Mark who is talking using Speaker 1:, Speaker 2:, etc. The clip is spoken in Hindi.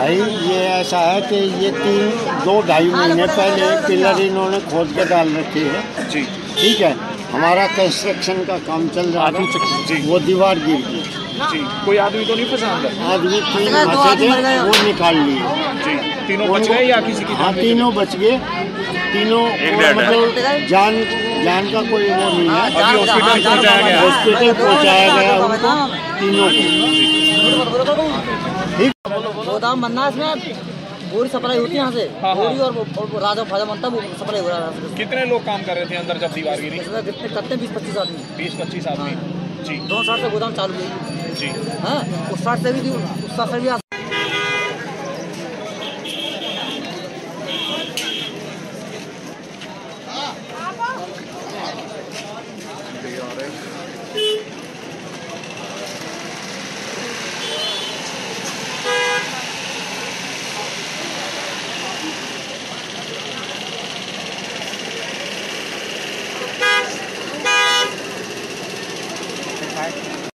Speaker 1: भाई ये ऐसा है कि ये 2-2.5 महीने पहले पिलर इन्होंने खोद के डाल रखी है
Speaker 2: जी।
Speaker 1: ठीक है, हमारा कंस्ट्रक्शन का काम चल रहा था
Speaker 2: जी।
Speaker 1: वो दीवार गिर गई
Speaker 2: जी। कोई आदमी तो नहीं फंसा अंदर?
Speaker 1: आदमी 3 फंसे थे वो निकाल लिए
Speaker 2: जी। तीनों बच गए या किसी की?
Speaker 1: हाँ तीनों बच गए, तीनों मतलब जान का कोई वो नहीं है।
Speaker 2: अभी हॉस्पिटल पहुंचाया गया?
Speaker 1: हॉस्पिटल पहुंचाया गया उनको तीनों को।
Speaker 3: गोदाम बनना है, इसमें बोरी सप्लाई होती है यहाँ से।
Speaker 2: हाँ, हाँ।
Speaker 3: बोरी और राजा फाजा बनता है, वो सप्लाई हो रहा है।
Speaker 2: कितने लोग काम कर रहे थे अंदर जब दीवार गिरी?
Speaker 3: इसमें कितने करते हैं 20-25 आदमी।
Speaker 2: 20-25 आदमी। जी।
Speaker 3: दोनों साइड से गोदाम चालू है
Speaker 2: जी।
Speaker 3: हाँ, उस साइड से भी उस साइड से भी
Speaker 4: Bye.